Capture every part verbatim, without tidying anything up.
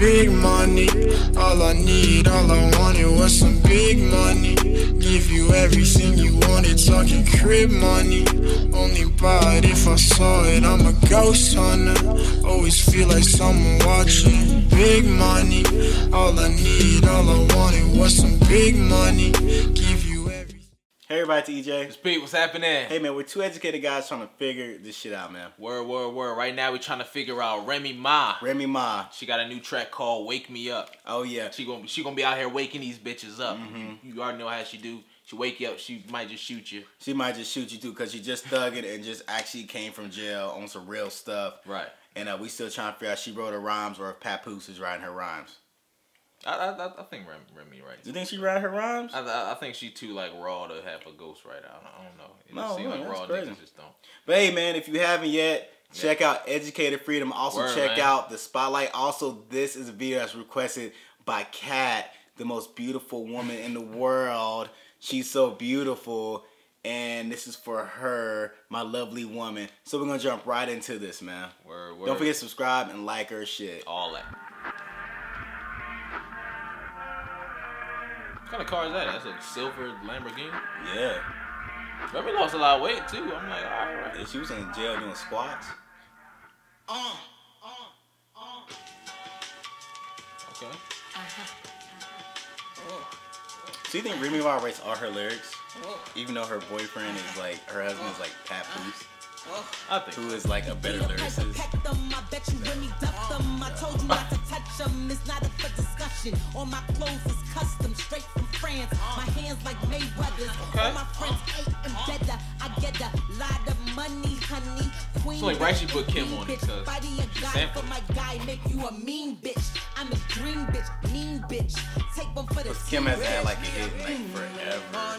big money. All I need, all I wanted was some big money. Give you everything you wanted, talking crib money. Only buy it if I saw it, I'm a ghost hunter. Always feel like someone watching. Big money. All I need, all I wanted was some big money. Give you everything. Hey everybody, it's E J. It's Pete, what's happening? Hey man, we're two educated guys trying to figure this shit out, man. Word, word, word. Right now we're trying to figure out Remy Ma. Remy Ma. She got a new track called Wake Me Up. Oh yeah. She gonna, she gonna be out here waking these bitches up. Mm-hmm. You, you already know how she do. She wake you up, she might just shoot you. She might just shoot you too, because she just thugged and just actually came from jail on some real stuff. Right. And uh, we still trying to figure out if she wrote her rhymes or if Papoose is writing her rhymes. I I, I think Remy, Remy right. Do you think she write her rhymes? I, I I think she too like raw to have a ghostwriter. I don't, I don't know. It No, just seems no, like that's raw crazy. niggas just don't. But hey man, if you haven't yet, check Yeah. out Educated Freedom. Also Word, check man. out the Spotlight. Also, this is a video that's requested by Kat, the most beautiful woman in the world. She's so beautiful. And this is for her, my lovely woman. So we're gonna jump right into this, man. Word, word. Don't forget to subscribe and like her shit. All that. What kind of car is that? That's a silver Lamborghini. Yeah. Remy lost a lot of weight too. I'm like, all right, right. Yeah, she was in jail doing squats. Uh, uh, uh. Okay. So you think Remy Ma writes all her lyrics? Even though her boyfriend is like, her husband is like Papoose, I think. who is like a better lyricist. I told you not to touch them. It's not up for discussion. All my clothes is custom, straight from France. My hands like Mayweather's. Okay. All my friends ate and better. I get a lot of money, honey. Queen. So, like, right, she put Kim on it, bitch. 'cause Body a she guy sampled for my guy, make you a mean bitch. I'm a dream bitch, mean bitch. Take one for the Because Kim hasn't had like a team. hit in like forever.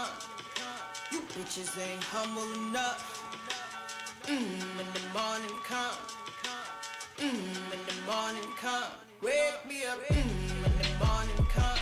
You bitches ain't humble enough. Mm, when the morning come, mm, when the morning come, wake me up. Mm, when the morning come,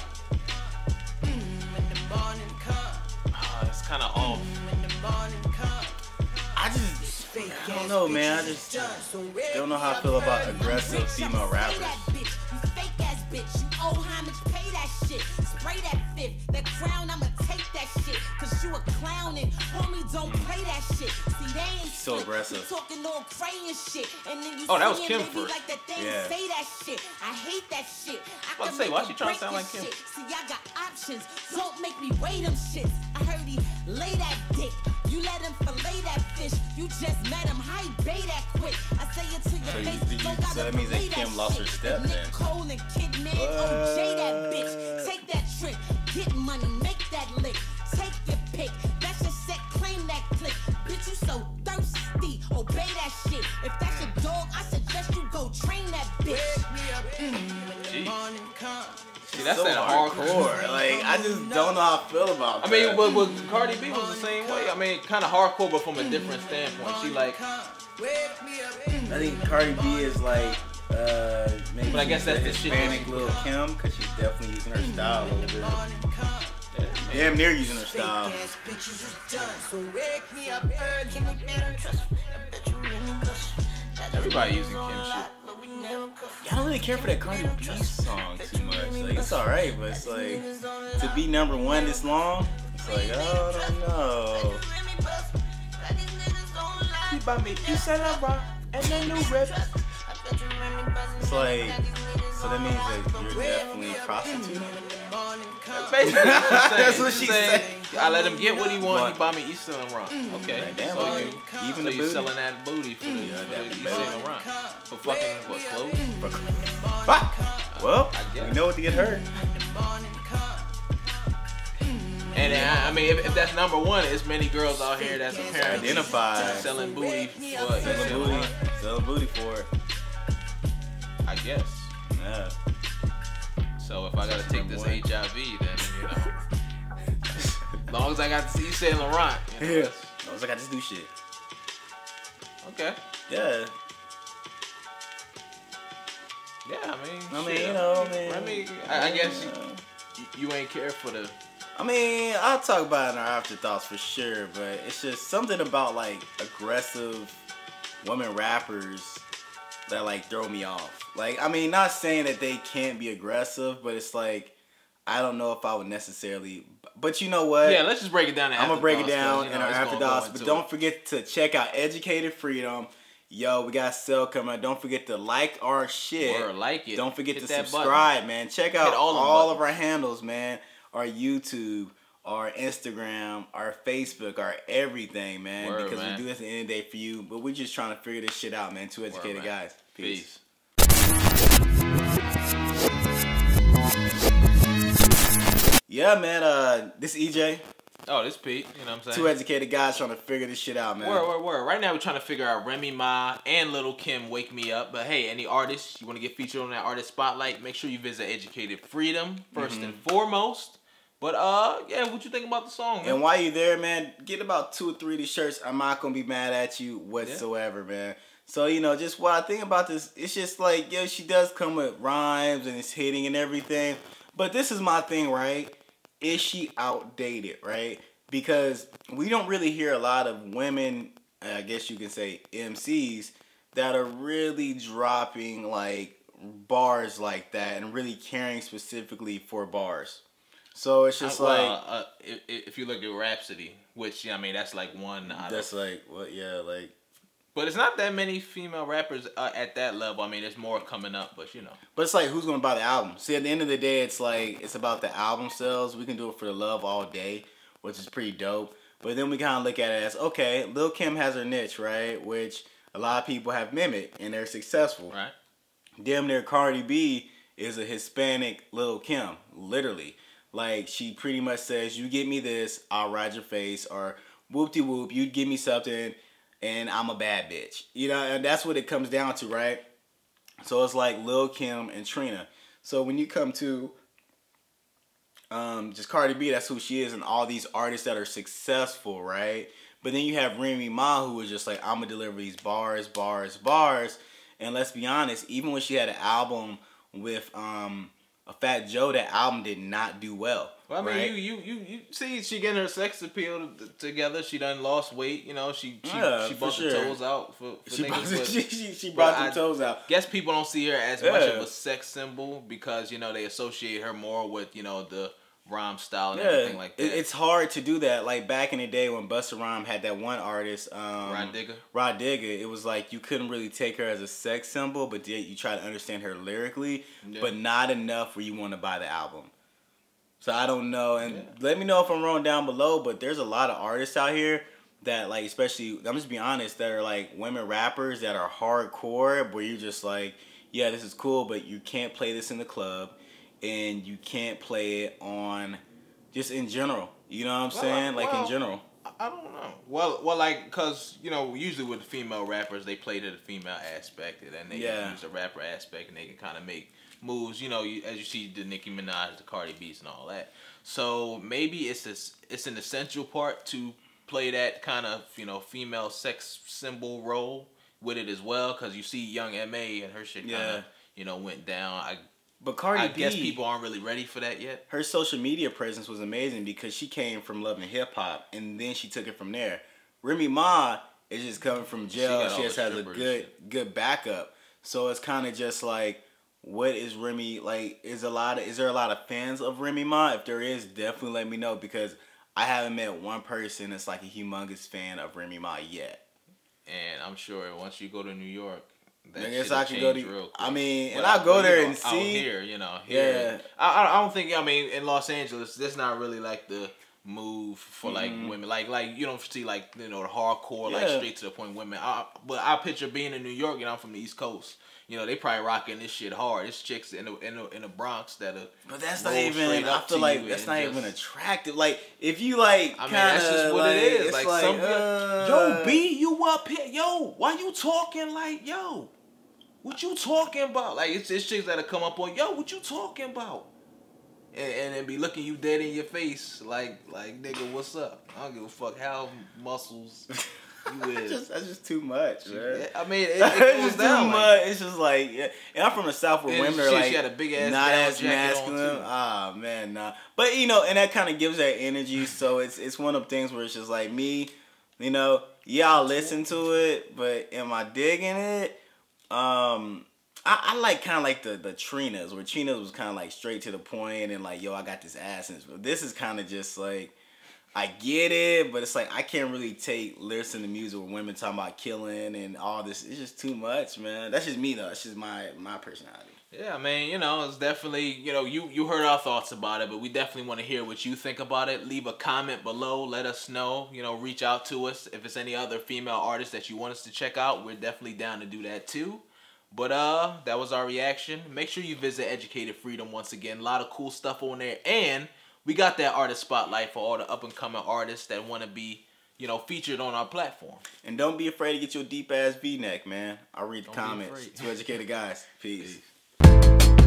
mm, when the morning come, Ah, it's kind of off. when the morning come. I just, I don't know, man. I just don't know how I feel about aggressive female rappers. That bitch, you fake ass bitch. You owe homage, pay that shit. Spray that fifth, that crown, I'ma take that shit. Cause you a clown and homie don't play that shit. See, they ain't So slick. aggressive. You talking all crazy and shit. And then you Oh, that was saying Kim baby first. like that they Yeah. say that shit. I hate that shit. I I was can say, why make she or tryna break sound this like Kim? shit. See, I got options. Don't make me weigh them shits. I heard he lay that dick. You let him fillet that fish. You just met him. How he bait that quick? I say it to your So you- face. you- don't so gotta that means that believe Kim lost her shit. step Nick then. Cole and Kid Man, O J that bitch. Take that trick. Get money. Make that lick. Take your pick. That's your set. Claim that click. Bitch, you so thirsty. Obey that shit. If that's your dog, I suggest you go train that bitch. Wake me up. Mm, when the Jeez. morning come. See, that's so that hardcore. hardcore. Like, I just don't know how I feel about I that. mean, but, but Cardi B was the same way. I mean, kind of hardcore, but from a different standpoint. She like, Wake me up. Mm, I think Cardi B is like, uh, maybe But I guess she's that's a the shit Hispanic that she little Kim, because she's definitely using her style a little bit. morning come. yeah, Damn near using her style. Fake ass bitches is done. So wake me up early. everybody using Kim shit. I don't really care for that Cardi B song too much. Like, it's alright, but it's like, to be number one this long, it's like, oh, I don't know. You buy me, you said I'm rock, and then new rip. It's like, so that means that you're definitely prostituting? Basically, That's what she said. said. I let him get what he want. What? He buy me East Saint Laurent. Okay, Like, damn, so like, you, even so the you booty? selling that booty for the, Yeah, for that the East booty. Saint Laurent for fucking what clothes? Fuck. Well, I guess. we know what to get her. And I, I mean, if, if that's number one, it's many girls out here that's apparently Identified. selling booty for East Saint Selling booty, Laurent. selling booty for it. I guess. Yeah. So if I gotta take this H I V, then you know, as long as I got to see East Saint Laurent, you know, Yeah. that's- I was like, I just do shit. okay. Yeah. Yeah, I mean, I mean, shit. you know, I mean, I mean, I, I guess you, uh, you, you ain't care for the. I mean, I'll talk about it in our afterthoughts for sure, but it's just something about like aggressive women rappers that like throw me off. Like, I mean, not saying that they can't be aggressive, but it's like I don't know if I would necessarily. But you know what? Yeah, let's just break it down. I'm gonna break it down you in know, our after thoughts. But don't it. forget to check out Educated Freedom. Yo, we got a sale coming out. Don't forget to like our shit. Word, like it. Don't forget Hit to that subscribe, button. man. Check out Hit all, all of our handles, man. Our YouTube, our Instagram, our Facebook, our everything, man. Word, because man. we do this at the end of the day for you. But we're just trying to figure this shit out, man. Two educated Word, guys. Peace. Peace. Yeah, man. Uh, this E J. Oh, this Pete. You know what I'm saying? Two educated guys trying to figure this shit out, man. Word, word, word. Right now we're trying to figure out Remy Ma and Little Kim Wake Me Up. But hey, any artists you want to get featured on that artist spotlight, make sure you visit Educated Freedom first Mm-hmm. and foremost. But uh, yeah, what you think about the song, man? And while you're there, man, get about two or three of these shirts. I'm not gonna be mad at you whatsoever, yeah. man. So, you know, just what I think about this, it's just like, yo, she does come with rhymes and it's hitting and everything. But this is my thing, right? Is she outdated, right? Because we don't really hear a lot of women, I guess you can say M Cs, that are really dropping like bars like that and really caring specifically for bars. So it's just uh, well, like... Uh, if, if you look at Rhapsody, which, yeah, I mean, that's like one out That's of, like, what, yeah, like... But it's not that many female rappers uh, at that level. I mean, there's more coming up, but you know. But it's like, who's going to buy the album? See, at the end of the day, it's like, it's about the album sales. We can do it for the love all day, which is pretty dope. But then we kind of look at it as, okay, Lil' Kim has her niche, right? Which a lot of people have mimicked, and they're successful. Right. Damn near Cardi B is a Hispanic Lil' Kim, literally. Like, she pretty much says, you get me this, I'll ride your face, or whoop-de-whoop, you give me something, and I'm a bad bitch. You know, and that's what it comes down to, right? So it's like Lil' Kim and Trina. So when you come to um, just Cardi B, that's who she is, and all these artists that are successful, right? But then you have Remy Ma, who is just like, I'm going to deliver these bars, bars, bars. And let's be honest, even when she had an album with um, a Fat Joe, that album did not do well. Well, I mean, right? you, you, you, you see, she getting her sex appeal t- together. She done lost weight. You know, she she, Yeah, she for brought sure. the toes out for, for She niggas, brought, but- she, she, she brought but them I toes out. Guess people don't see her as much Yeah. of a sex symbol because, you know, they associate her more with, you know, the rhyme style and Yeah, everything like it- that. it's hard to do that. Like back in the day when Busta Rhymes had that one artist, um, Rod Digger. Rod Digger, it was like you couldn't really take her as a sex symbol, but yet you try to understand her lyrically, Yeah. but not enough where you want to buy the album. So I don't know, and Yeah. let me know if I'm wrong down below. But there's a lot of artists out here that, like, especially I'm just being honest, that are like women rappers that are hardcore, where you're just like, yeah, this is cool, but you can't play this in the club, and you can't play it on. Just in general, you know what I'm Well, saying? Like well, in general. I- I don't know. Well, well, like, cause you know, usually with female rappers, they play to the female aspect, and then they Yeah. use the rapper aspect, and they can kind of make moves. You know, you, as you see the Nicki Minaj, the Cardi B's, and all that. So maybe it's this, it's an essential part to play that kind of, you know, female sex symbol role with it as well, cause you see Young M A and her shit kind of, Yeah. you know, went down. I But Cardi I B, guess people aren't really ready for that yet. her social media presence was amazing because she came from loving hip hop and then she took it from there. Remy Ma is just coming from jail. got She, all just the has a strippers good and good backup. So it's kind of just like, what is Remy like? Is a lot of is there a lot of fans of Remy Ma? If there is, definitely let me know because I haven't met one person that's like a humongous fan of Remy Ma yet. And I'm sure once you go to New York, that I guess shit'll I could go change to. real quick. I mean, and But I'll go well, there you know, and out see. here, you know, here. Yeah. I, I I don't think. I mean, in Los Angeles, that's not really like the move for like Mhm. women. Like like you don't see like you know the hardcore like Yeah. straight to the point women. I, but I picture being in New York. You know, I'm from the East Coast. You know, they probably rocking this shit hard. It's chicks in the in the, in the Bronx that are. But that's not roll even. straight I up feel to like you that's and not just- even attractive. Like if you like, I mean, kinda, that's just what like, it is. it's Like, like some, uh, yo, B, you up here? Yo, why you talking like, yo? What you talking about? Like it's it's chicks that'll come up on, yo, what you talking about? And and then be looking you dead in your face, like like nigga, what's up? I don't give a fuck how muscles you That's is. just, that's just too much, man. I mean, it, it It's goes just too down. much. Like, It's just like, yeah. And I'm from the South where And women she- are like she had a big ass not down as jacket on, masculine. too. Ah man, nah. But you know, and that kind of gives that energy. So it's it's one of the things where it's just like me, you know, yeah, I'll listen to it, but am I digging it? Um, I, I like kind of like the the Trina's, where Trina's was kind of like straight to the point and like, yo, I got this ass. And this is kind of just like, I get it, but it's like I can't really take listen to music where women talking about killing and all this. It's just too much, man. That's just me though. It's just my my personality. Yeah, I mean, you know, it's definitely, you know, you, you heard our thoughts about it, but we definitely want to hear what you think about it. Leave a comment below. Let us know. You know, reach out to us. If it's any other female artists that you want us to check out, we're definitely down to do that too. But uh, that was our reaction. Make sure you visit Educated Freedom once again. A lot of cool stuff on there. And we got that artist spotlight for all the up-and-coming artists that want to be, you know, featured on our platform. And don't be afraid to get your deep-ass V-neck, man. I'll read the Don't be comments. afraid. To Educated Guyz. Peace. Peace.